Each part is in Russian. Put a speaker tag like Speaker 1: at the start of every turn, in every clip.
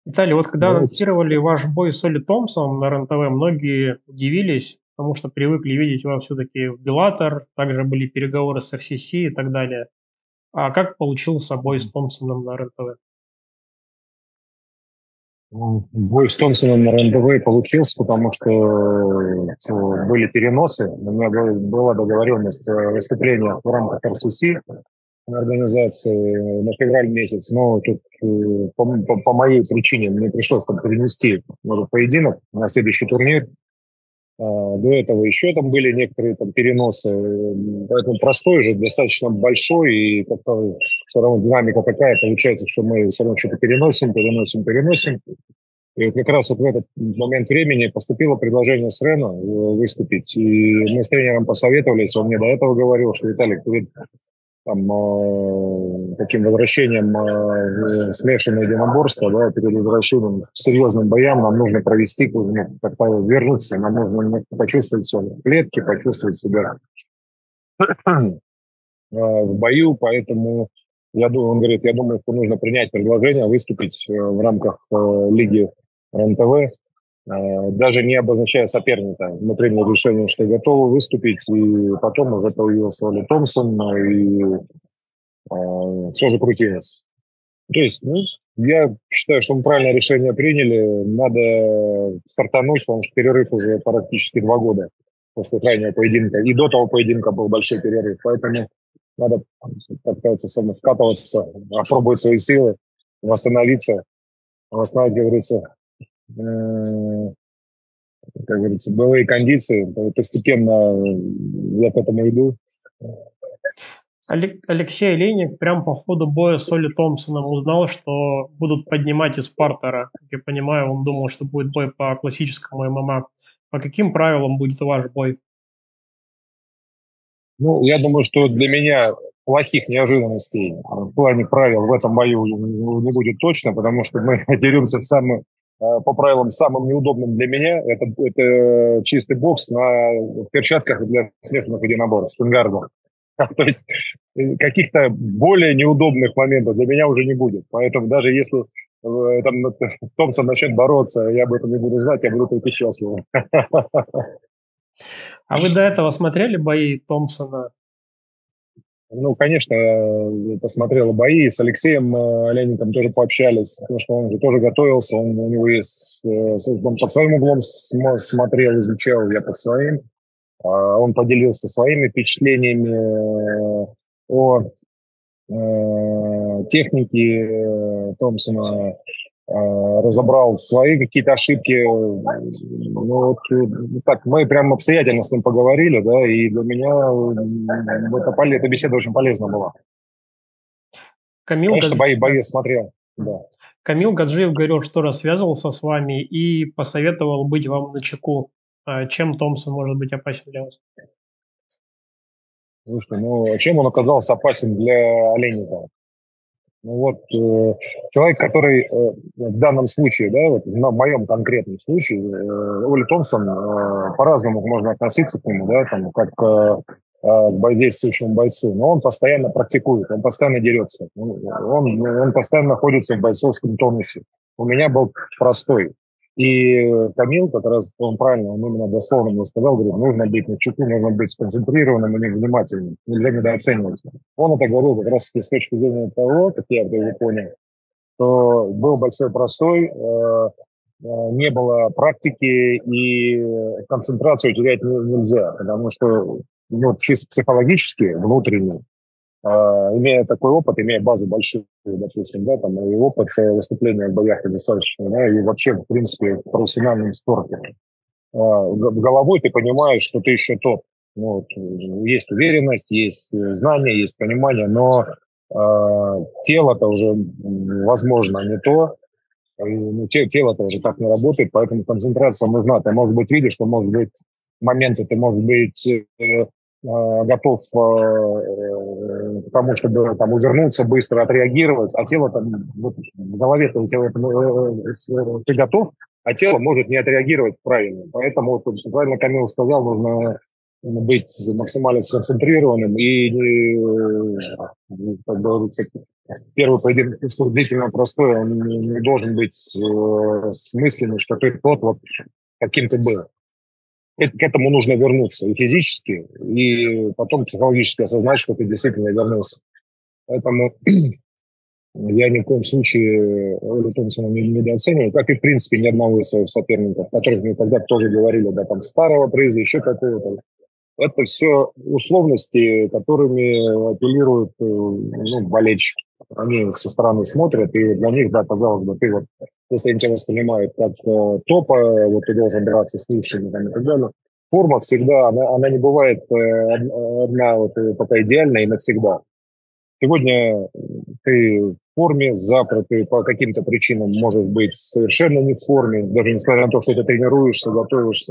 Speaker 1: Виталий, вот когда
Speaker 2: Давайте.
Speaker 1: анонсировали ваш бой с Олли Томпсоном на РЕН-ТВ, многие удивились, потому что привыкли видеть вас все-таки в Беллатор, также были переговоры с FCC и так далее. А как получился бой с Томпсоном на РЕН-ТВ?
Speaker 2: Бой с Томпсоном на РНДВ получился, потому что были переносы. У меня была договоренность выступления в рамках РСС организации на февраль месяц, но тут по моей причине мне пришлось там перенести этот поединок на следующий турнир. До этого еще там были некоторые там переносы, поэтому простой же, достаточно большой, и как-то все равно динамика такая, получается, что мы все равно что-то переносим. И вот как раз вот в этот момент времени поступило предложение с Рена выступить, и мы с тренером посоветовались, он мне до этого говорил, что Виталик, перед там, таким возвращением в смешанное единоборство, да, перед возвращением к серьезным боям нам нужно провести, ну, как-то вернуться, нам нужно почувствовать себя в клетке, почувствовать себя в бою, поэтому я думаю, он говорит, я думаю, что нужно принять предложение, выступить в рамках лиги РНТВ, даже не обозначая соперника. Мы приняли решение, что готовы выступить, и потом уже появился Оли Томпсон, и все закрутилось. То есть, ну, я считаю, что мы правильное решение приняли. Надо стартануть, потому что перерыв уже практически 2 года после крайнего поединка. И до того поединка был большой перерыв. Поэтому надо как-то вкатываться, опробовать свои силы, восстановить, как говорится, былые кондиции. Постепенно я к этому иду.
Speaker 1: Алексей Олейник прям по ходу боя с Олли Томпсоном узнал, что будут поднимать из партера. Как я понимаю, он думал, что будет бой по классическому ММА. По каким правилам будет ваш бой?
Speaker 2: Ну, я думаю, что для меня плохих неожиданностей в плане правил в этом бою не будет точно, потому что мы деремся по правилам самым неудобным для меня. Это чистый бокс на перчатках для смешанных единоборств, шпингарда. То есть каких-то более неудобных моментов для меня уже не будет. Поэтому даже если Томпсон начнет бороться, я об этом не буду знать, я буду только счастлив.
Speaker 1: А вы до этого смотрели бои Томпсона?
Speaker 2: Ну, конечно, посмотрел бои, с Алексеем Олейником тоже пообщались, потому что он же тоже готовился, у него есть, он под своим углом смотрел, изучал, я под своим. Он поделился своими впечатлениями о технике Томпсона, разобрал свои какие-то ошибки. Ну, вот, так, мы прям обстоятельно с ним поговорили, да, и для меня эта беседа очень полезна была.
Speaker 1: Камил,
Speaker 2: Конечно,
Speaker 1: Гадж-
Speaker 2: бои смотрел, да.
Speaker 1: Камил Гаджиев говорил, что раз связывался с вами и посоветовал быть вам начеку. Чем Томпсон может быть опасен для вас?
Speaker 2: Слушай, ну, чем он оказался опасен для Олейника? Ну вот человек, который в данном случае, да, вот в моем конкретном случае, Оли Томпсон, по-разному можно относиться к нему, да, там, как к действующему бойцу, но он постоянно практикует, он постоянно дерется, он постоянно находится в бойцовском тонусе. У меня был простой. И Камил, как раз он правильно, он именно дословно мне сказал, говорит, нужно быть начеку, нужно быть сконцентрированным и внимательным, нельзя недооценивать. Он это говорил как раз с точки зрения того, как я это его понял, что был большой простой, не было практики и концентрацию терять нельзя, потому что ну, чисто психологически, внутренне, имея такой опыт, имея базу большую, допустим, да, там, и опыт выступления в боях достаточно, да, и вообще, в принципе, в профессиональном спорте, в головой ты понимаешь, что ты еще тот. Ну, вот, есть уверенность, есть знание, есть понимание, но тело-то уже, возможно, не то. Ну, тело-то уже так не работает, поэтому концентрация нужна. Ты, может быть, видишь, что, может быть, моменты ты, может быть, готов к тому, чтобы там увернуться, быстро отреагировать, а тело там, вот, в голове-то у тебя ты готов, а тело может не отреагировать правильно. Поэтому, вот, правильно Камил сказал, нужно быть максимально сконцентрированным и, как говорится, первый поединок длительно простой, он не должен быть смысленный, что ты тот, вот, каким ты был. К этому нужно вернуться и физически, и потом психологически осознать, что ты действительно вернулся. Поэтому я ни в коем случае Олю Томпсона не недооцениваю, как и, в принципе, ни одного из своих соперников, которых мы когда-то тоже говорили, да, там, старого приза, еще какого-то. Это все условности, которыми апеллируют ну, болельщики. Они со стороны смотрят, и для них, да, казалось бы, ты вот, если они тебя воспринимают как топа, вот ты должен драться с лучшими там, и так далее. Форма всегда, она не бывает одна вот, такая идеальная и навсегда. Сегодня ты в форме, завтра ты по каким-то причинам можешь быть совершенно не в форме, даже несмотря на то, что ты тренируешься, готовишься.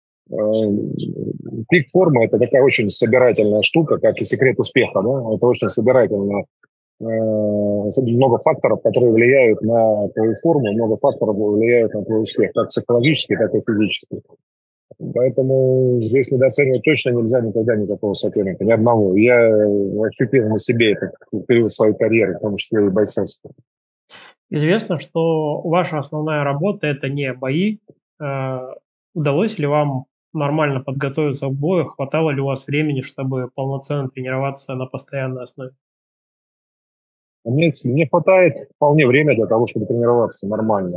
Speaker 2: Пик формы – это такая очень собирательная штука, как и секрет успеха. Да? Это очень собирательно. Много факторов, которые влияют на твою форму, много факторов влияют на твой успех, как психологически, так и физически. Поэтому здесь недооценивать точно нельзя никогда никакого соперника, ни одного. Я ощутил на себе этот период своей карьеры, в том числе и бойцовской.
Speaker 1: Известно, что ваша основная работа – это не бои. Удалось ли вам нормально подготовиться к бою? Хватало ли у вас времени, чтобы полноценно тренироваться на постоянной основе?
Speaker 2: Мне хватает вполне время для того, чтобы тренироваться нормально.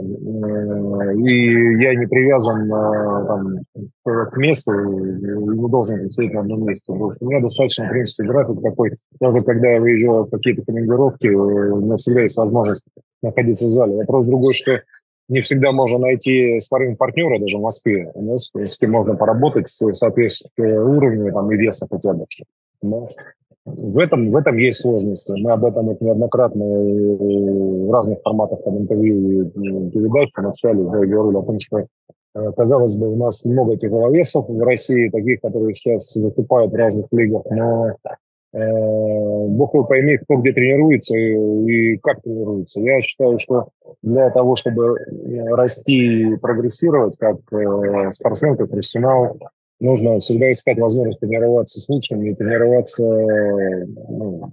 Speaker 2: И я не привязан там, к месту, не должен сидеть на одном месте. У меня достаточно, в принципе, график такой. Даже когда я выезжаю в какие-то тренировки, у меня всегда есть возможность находиться в зале. Вопрос другой, что не всегда можно найти спарринг-партнера даже в Москве. У нас, в принципе, можно поработать с соответствующим уровнем там, и веса хотя бы. Но в этом есть сложности. Мы об этом неоднократно в разных форматах там, интервью и передач общались, да, и говорили о том, что, казалось бы, у нас много тяжеловесов в России, таких, которые сейчас выступают в разных лигах, но бог его пойми, кто где тренируется и как тренируется. Я считаю, что для того, чтобы расти и прогрессировать как спортсмен, как профессионал, нужно всегда искать возможность тренироваться с лучшими и тренироваться ну,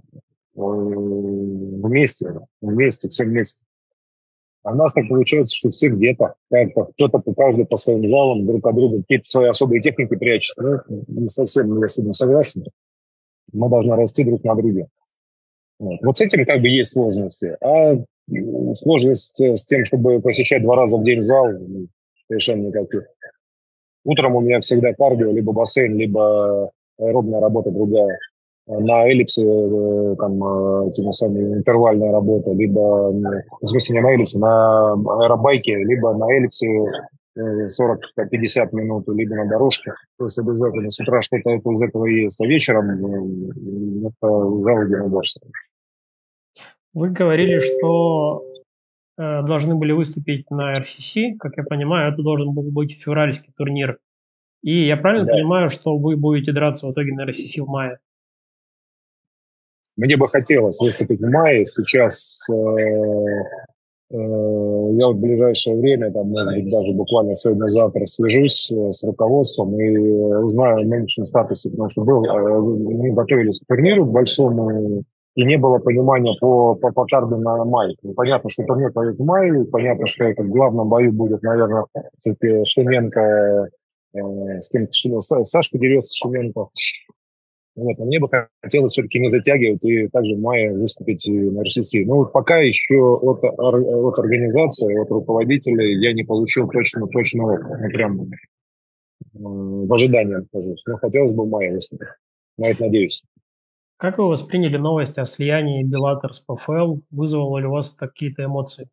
Speaker 2: вместе, все вместе. А у нас так получается, что все где-то, как-то, кто-то каждый по своим залам, друг от друга какие-то свои особые техники прячет. Ну, не совсем я с этим согласен. Мы должны расти друг на друге. Вот с этим как бы есть сложности. А сложность с тем, чтобы посещать 2 раза в день зал, совершенно никаких. Утром у меня всегда кардио, либо бассейн, либо аэробная работа другая. На эллипсе там теми самыми интервальная работа, либо, в смысле не на эллипсе, на аэробайке, либо на эллипсе 40-50 минут, либо на дорожке. То есть обязательно с утра что-то из этого есть, а вечером это зал единоборства.
Speaker 1: Вы говорили, что должны были выступить на RCC. Как я понимаю, это должен был быть февральский турнир. И я правильно понимаю, что вы будете драться в итоге на RCC в мае?
Speaker 2: Мне бы хотелось выступить в мае. Сейчас я вот в ближайшее время, там, может быть, даже буквально сегодня-завтра свяжусь с руководством и узнаю о нынешнем статусе, потому что мы готовились к турниру большому, и не было понимания по карду на май. Понятно, что турнир пойдет в мае, понятно, что это в главном бою будет, наверное, все-таки Шеменко, с кем-то Сашка дерется, Шеменко. Вот, но мне бы хотелось все-таки не затягивать и также в мае выступить на РСС. Ну, пока еще от организации, от руководителей я не получил точного прям в ожидании нахожусь. Но хотелось бы в мае выступить. На это надеюсь.
Speaker 1: Как вы восприняли новость о слиянии Bellator с PFL? Вызвало ли у вас какие-то эмоции?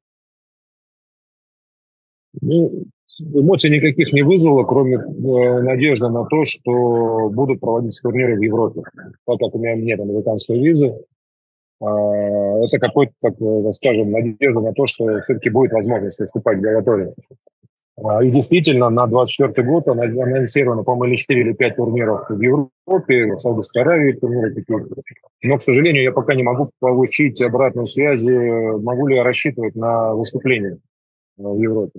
Speaker 2: Ну, эмоций никаких не вызвало, кроме надежды на то, что будут проводиться турниры в Европе. Так как у меня нет американской визы, это какой-то, так скажем, надежда на то, что все-таки будет возможность выступать в Беллаторе. И действительно, на 2024 год анонсировано, по-моему, или 4 или 5 турниров в Европе, в Саудовской Аравии турниры какие-то. Но, к сожалению, я пока не могу получить обратную связь, могу ли я рассчитывать на выступление в Европе.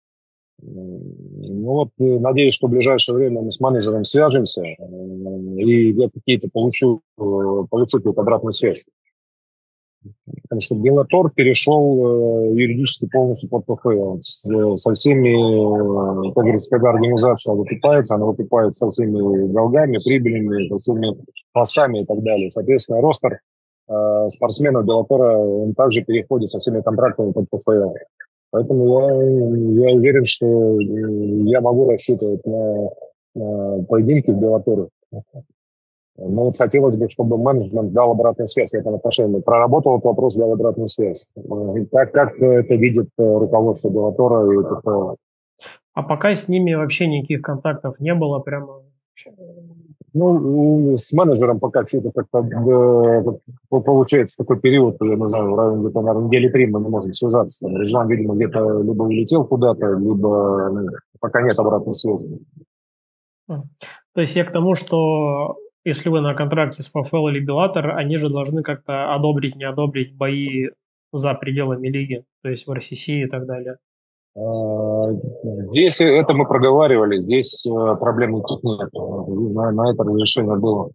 Speaker 2: Ну вот, надеюсь, что в ближайшее время мы с менеджером свяжемся, и я какие-то получу какую-то обратную связь. Потому что Беллатор перешел юридически полностью под ПФЛ. Со всеми, как говорится, когда организация выкупается, она выкупает со всеми долгами, прибылями, со всеми постами и так далее. Соответственно, ростер спортсменов Беллатора, он также переходит со всеми контрактами под ПФЛ. Поэтому я уверен, что я могу рассчитывать на поединки в Беллаторе. Но вот хотелось бы, чтобы менеджмент дал обратную связь в этом отношении. Проработал этот вопрос, дал обратную связь. Как это видит руководство Беллатора и ПФЛ?
Speaker 1: А пока с ними вообще никаких контактов не было, прямо.
Speaker 2: Ну, с менеджером пока что-то как-то получается такой период, я не знаю, в районе где-то, наверное, недели 3 мы не можем связаться. Там, Резван, видимо, где-то либо улетел куда-то, либо пока нет обратной связи.
Speaker 1: То есть я к тому, что если вы на контракте с ПФЛ или Беллатор, они же должны как-то одобрить, не одобрить бои за пределами лиги, то есть в РСС и так далее.
Speaker 2: Здесь это мы проговаривали, здесь проблем никаких нет. На это разрешение было.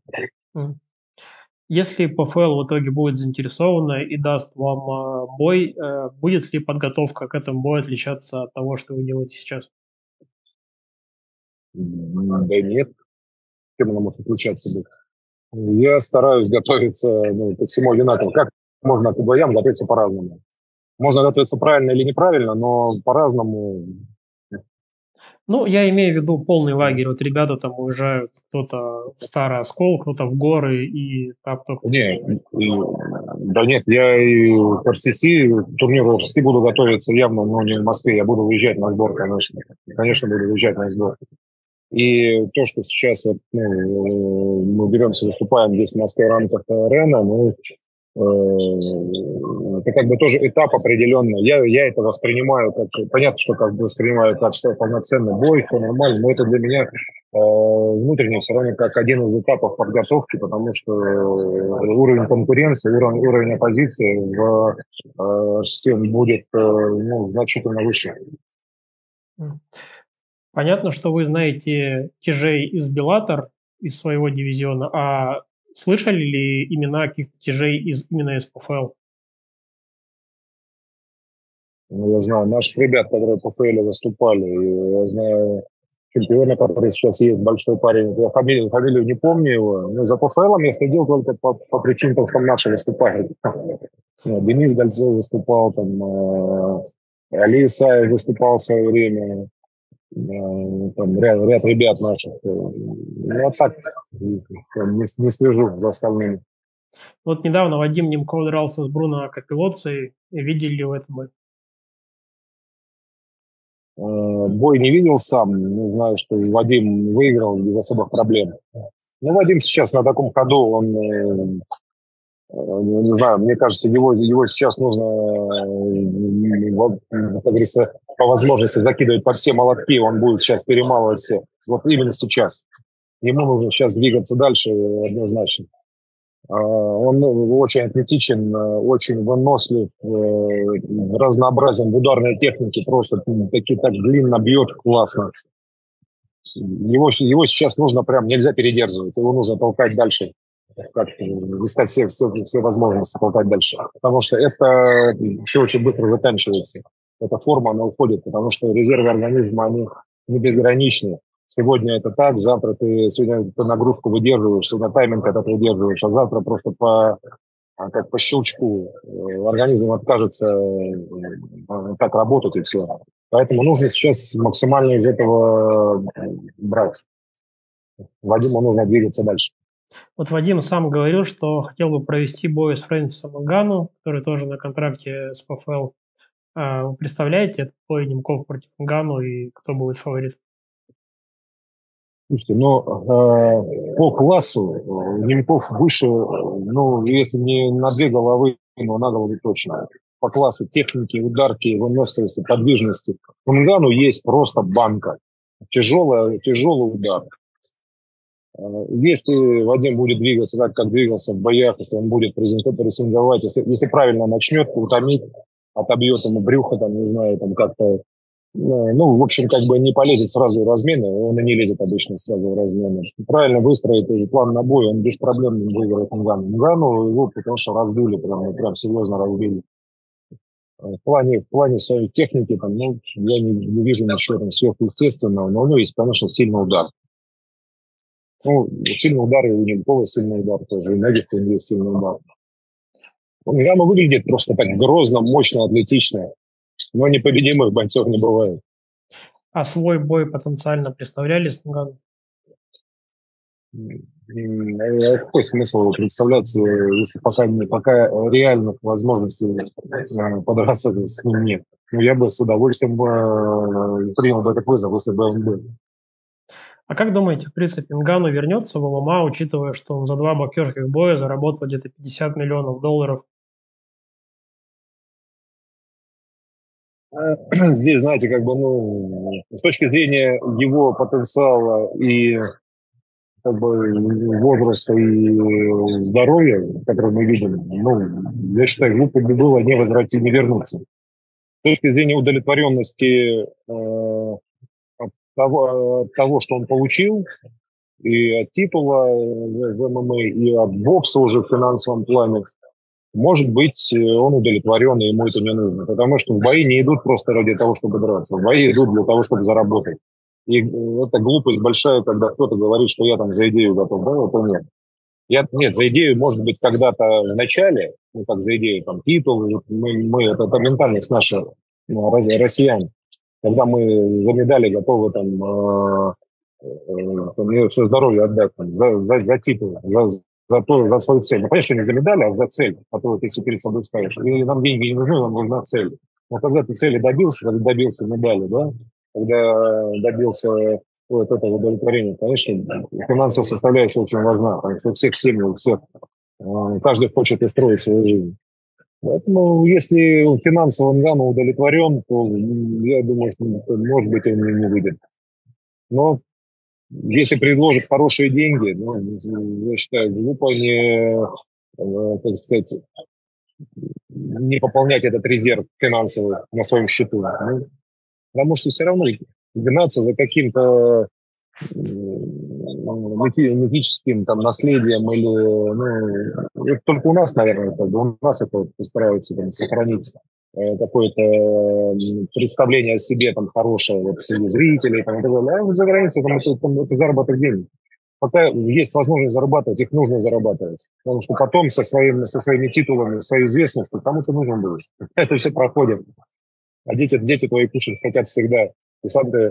Speaker 1: Если ПФЛ в итоге будет заинтересована и даст вам бой, будет ли подготовка к этому бою отличаться от того, что вы делаете сейчас?
Speaker 2: Да нет, чем она может отличаться быть. Я стараюсь готовиться ко всему одинаково. Как можно к боям готовиться по-разному? Можно готовиться правильно или неправильно, но по-разному.
Speaker 1: Ну, я имею в виду полный лагерь. Вот ребята там уезжают, кто-то в Старый Оскол, кто-то в горы и там только...
Speaker 2: Нет, да нет, я и к РСС, турниру РСС буду готовиться явно, но не в Москве. Я буду выезжать на сбор, конечно. Конечно, буду выезжать на сбор. И то, что сейчас вот, мы беремся, выступаем здесь в Москве в рамках РЭНа, это как бы тоже этап определенный. Я это воспринимаю как... Понятно, что как бы воспринимаю как что полноценный бой, все нормально, но это для меня внутренне все равно как один из этапов подготовки, потому что уровень конкуренции, уровень оппозиции в РСС будет значительно выше.
Speaker 1: Понятно, что вы знаете тяжей из Беллатор, из своего дивизиона, а слышали ли имена каких-то тяжей именно из ПФЛ?
Speaker 2: Я знаю наших ребят, которые в ПФЛ выступали, и я знаю чемпиона, который сейчас есть, большой парень. Я фамилию не помню его, но за ПФЛом я следил только по причинам, что наши выступали. Денис Гольцов выступал, там, Али Исаев выступал в свое время. Там ряд ребят наших. Ну, а так не слежу за остальными.
Speaker 1: Вот недавно Вадим Немков дрался с Бруно Капеллоцци. Видели ли вы этот бой?
Speaker 2: Бой не видел сам. Не знаю, что Вадим выиграл без особых проблем. Ну, Вадим сейчас на таком ходу, он, не знаю, мне кажется, его сейчас нужно, как говорится, по возможности закидывать под все молотки, он будет сейчас перемалывать все. Вот именно сейчас. Ему нужно сейчас двигаться дальше однозначно. Он очень атлетичен, очень вынослив, разнообразен в ударной технике, просто так длинно бьет, классно. Его сейчас нужно прям, нельзя передерживать, его нужно толкать дальше, искать все возможности толкать дальше, потому что это все очень быстро заканчивается. Эта форма, она уходит, потому что резервы организма, они не безграничны. Сегодня это так, завтра ты нагрузку выдерживаешь, сегодня тайминг этот выдерживаешь, а завтра просто как по щелчку организм откажется так работать и все. Поэтому нужно сейчас максимально из этого брать. Вадиму нужно двигаться дальше.
Speaker 1: Вот Вадим сам говорил, что хотел бы провести бой с Фрэнсисом Нгану, который тоже на контракте с ПФЛ. Вы представляете этот бой Немков против Нгану и кто будет фаворит?
Speaker 2: Слушайте, по классу Немков выше, если не на 2 головы, но на голову точно. По классу техники, ударки, выносливости, подвижности. У Нгану есть просто банка. Тяжелый удар. Если Вадим будет двигаться так, как двигался в боях, если он будет прессинговать, если правильно начнет, утомить, отобьет ему брюхо, там, не знаю, там как-то Ну, в общем, как бы не полезет сразу в размены, он и не лезет обычно сразу в размены. Правильно выстроить план на бой, он без проблем выиграет Нгану. Нгану его потому что раздули, прям серьезно раздули. В плане своей техники, там, ну, я не вижу ничего там сверхъестественного, но у него есть, конечно, сильный удар. Ну, сильный удар, и у Немкова сильный удар тоже, и у многих у него есть сильный удар. Нгану выглядит просто так грозно, мощно, атлетично, но непобедимых бойцов не бывает.
Speaker 1: А свой бой потенциально представляли с Нгану?
Speaker 2: Какой смысл его представлять, если пока реальных возможностей подраться с ним нет? Ну, я бы с удовольствием принял бы этот вызов, если бы он был.
Speaker 1: А как думаете, в принципе, Нгану вернется в ММА, учитывая, что он за 2 боксерских боя заработал где-то $50 миллионов?
Speaker 2: Здесь, знаете, как бы, ну, с точки зрения его потенциала и как бы возраста и здоровья, который мы видим, ну, я считаю, глупо бы было не возвратить, не вернуться. С точки зрения удовлетворенности от того, что он получил, и от титула в ММА, и от бокса уже в финансовом плане, может быть, он удовлетворен, и ему это не нужно. Потому что в бои не идут просто ради того, чтобы драться. В бои идут для того, чтобы заработать. И это глупость большая, когда кто-то говорит, что я там за идею готов. Да, это нет. Нет, за идею, может быть, когда-то в начале, ну, как за идею, там, титул, это ментальность наша, россиян, когда мы за медали готовы там, все здоровье отдать там, за титул, за свою цель. Ну, понятно, что не за медали, а за цель, которую ты себе перед собой ставишь. И нам деньги не нужны, нам нужна цель. Но когда ты цели добился, когда добился медали, да, когда добился вот этого удовлетворения, конечно, финансовая составляющая очень важна, потому что у всех семьи, у всех, каждый хочет устроить свою жизнь. Поэтому, если финансово Нгану удовлетворен, то я думаю, что, может быть, он не выйдет. Но если предложат хорошие деньги, ну, я считаю, глупо так сказать, не пополнять этот резерв финансовый на своем счету. Ну, потому что все равно гнаться за каким-то мифическим там наследием или, ну, это только у нас, наверное, у нас это постараются там, сохранить какое-то представление о себе там хорошее вот, среди зрителей там, и так далее. А за границей это заработок денег. Пока есть возможность зарабатывать, их нужно зарабатывать. Потому что потом со своими титулами, своей известностью кому-то нужен будешь. Это все проходит. А дети твои кушать хотят всегда. И сам ты,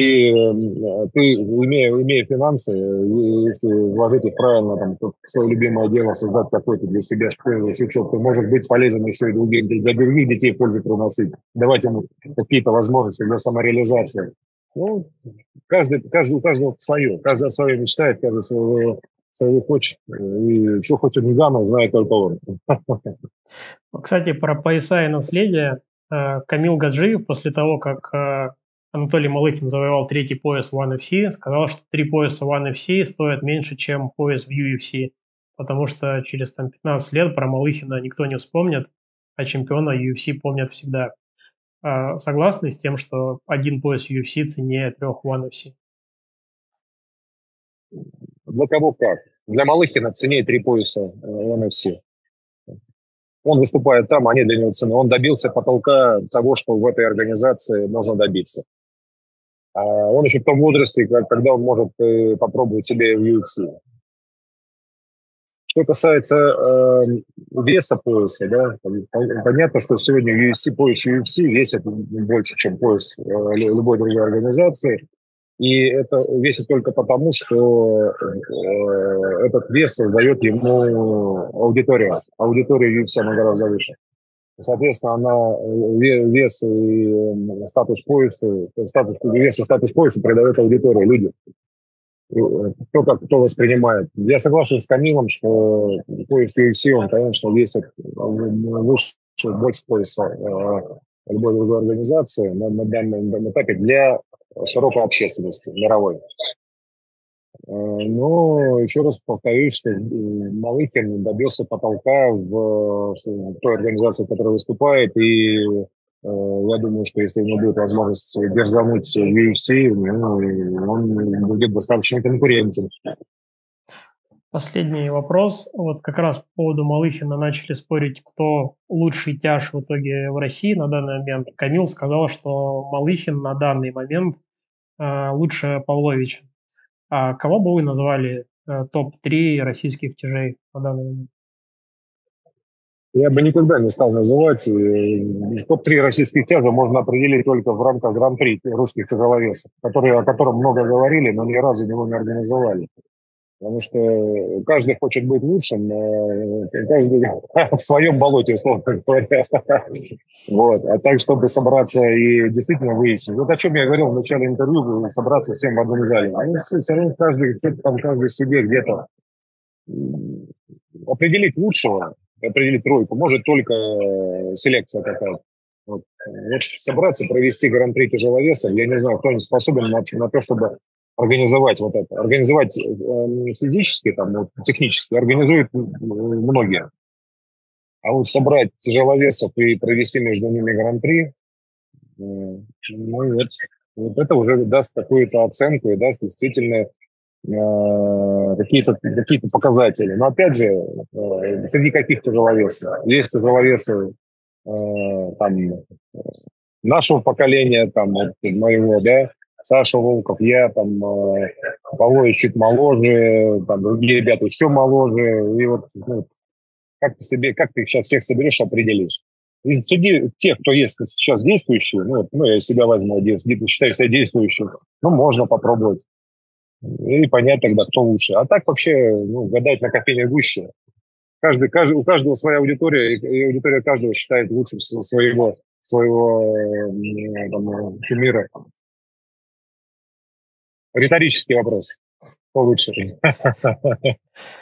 Speaker 2: имея финансы, если вложить их правильно, там, в свое любимое дело, создать какой-то для себя щучок, ты можешь быть полезен еще и для других детей пользу приносить, давать им какие-то возможности для самореализации. Ну, у каждого свое. Каждый свое мечтает, каждый своего хочет. И что хочет Нигана, знает только он.
Speaker 1: Кстати, про пояса и наследие. Камил Гаджиев после того, как Анатолий Малыхин завоевал 3-й пояс в ONE FC, сказал, что 3 пояса ONE FC стоят меньше, чем пояс в UFC, потому что через там, 15 лет про Малыхина никто не вспомнит, а чемпиона UFC помнят всегда. Согласны с тем, что 1 пояс UFC ценнее 3 ONE FC?
Speaker 2: Для кого как. Для Малыхина ценнее 3 пояса NFC. Он выступает там, они для него цены. Он добился потолка того, что в этой организации можно добиться. А он еще в том возрасте, когда он может попробовать себя в UFC. Что касается веса пояса, да, понятно, что сегодня пояс UFC весит больше, чем пояс любой другой организации. И это весит только потому, что этот вес создает ему аудитория. Аудитория UFC она гораздо выше. Соответственно, вес и статус пояса, вес и статус пояса придает аудитория, люди. Кто воспринимает. Я согласен с Камилом, что пояс UFC, он, конечно, весит выше, больше пояса любой другой организации на данном этапе для широкой общественности мировой. Но еще раз повторюсь, что Малыхин добился потолка в той организации, в которой выступает, и Я думаю, что если у него будет возможность дерзануть в UFC, ну, он будет достаточно конкурентен.
Speaker 1: Последний вопрос. Вот как раз по поводу Малыхина начали спорить, кто лучший тяж в итоге в России на данный момент. Камил сказал, что Малыхин на данный момент лучше Павловича. А кого бы вы назвали топ-3 российских тяжей на данный момент?
Speaker 2: Я бы никогда не стал называть. Топ-3 российских тяжа можно определить только в рамках гран-при русских тяжеловесов, о котором много говорили, но ни разу его не организовали. Потому что каждый хочет быть лучшим, каждый в своем болоте, условно говоря. Вот. А так, чтобы собраться и действительно выяснить. Вот о чем я говорил в начале интервью, собраться всем в одном зале. Все равно каждый, что-то там, каждый себе где-то определить лучшего, определить тройку может только селекция какая-то. Вот собраться, провести гран-при тяжеловесов, я не знаю, кто не способен на то, чтобы организовать вот это. Организовать физически, там, вот, технически, организуют многие. А вот собрать тяжеловесов и провести между ними гран-при, ну, вот это уже даст какую-то оценку и даст действительно какие-то показатели. Но опять же, среди каких тяжеловесов? Есть тяжеловесы там, нашего поколения, там, вот, моего, да, Саша Волков, я, там, Павлович чуть моложе, там, другие ребята еще моложе. И вот ну, как ты их сейчас всех соберешь, определишь. Среди тех, кто есть сейчас действующие, ну, я себя возьму, считаю себя действующим, ну, можно попробовать. И понять тогда, кто лучше. А так вообще, ну, гадать на кофейной гуще. У каждого своя аудитория, и аудитория каждого считает лучшим своего там, кумира. Риторический вопрос. Кто лучше?